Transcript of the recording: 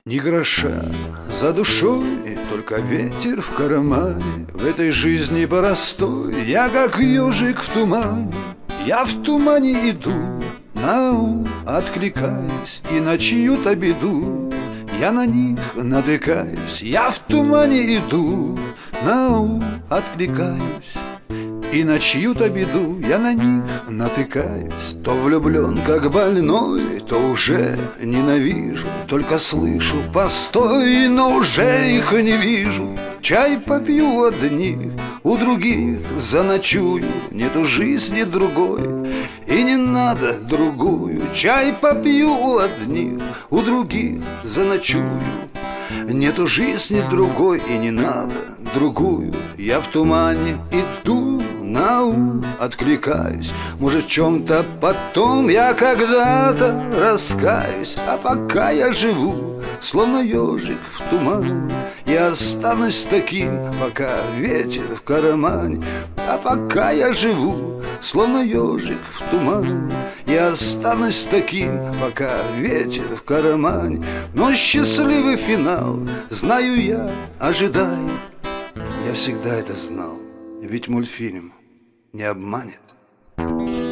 Ни гроша за душой, только ветер в кармане. В этой жизни простой я как ежик в тумане. Я в тумане иду, на ум откликаюсь, и на чью-то беду я на них натыкаюсь. Я в тумане иду, на ум откликаюсь, и на чью-то беду я на них натыкаюсь. То влюблен, как больной, то уже ненавижу. Только слышу постой, но уже их не вижу. Чай попью одних, у других заночую. Нету жизни другой, и не надо другую. Чай попью у одних, у других заночую. Нету жизни другой, и не надо другую. Я в тумане иду, на ум откликаюсь. Может, в чем-то потом я когда-то раскаюсь. А пока я живу, словно ежик в тумане, я останусь таким, пока ветер в кармане. А пока я живу, словно ежик в тумане, я останусь таким, пока ветер в кармане. Но счастливый финал, знаю я, ожидаю. Я всегда это знал, ведь мультфильм не обманет.